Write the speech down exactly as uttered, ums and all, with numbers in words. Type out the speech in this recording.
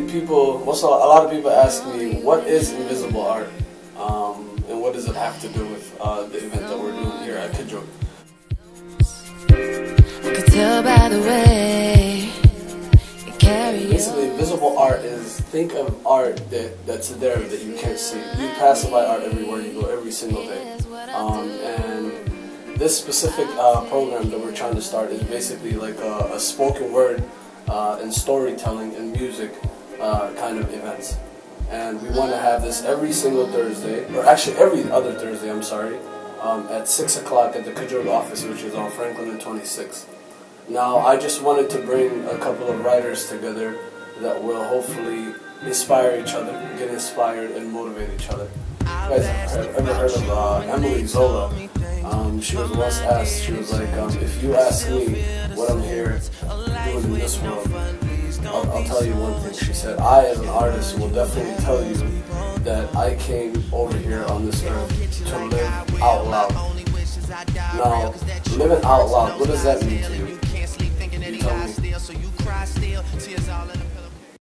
people, most a lot of people ask me, what is invisible art, um, and what does it have to do with uh, the event that we're doing here at Ka Joog? I could tell by the way you carry. Basically, invisible art is, think of art that that's there that you can't see. You pass by art everywhere you go, every single day, um, and this specific uh, program that we're trying to start is basically like a, a spoken word uh, and storytelling and music uh, kind of events. And we want to have this every single Thursday, or actually every other Thursday, I'm sorry, um, at six o'clock at the Ka Joog office, which is on Franklin and twenty-sixth. Now, I just wanted to bring a couple of writers together that will hopefully inspire each other, get inspired, and motivate each other. You guys have ever heard of uh, Emily Zola? Um, she was once asked, she was like, um, if you ask me what I'm here doing in this world, I'll, I'll tell you one thing. She said, I as an artist will definitely tell you that I came over here on this earth to live out loud. Now, living out loud, what does that mean to you? You tell me.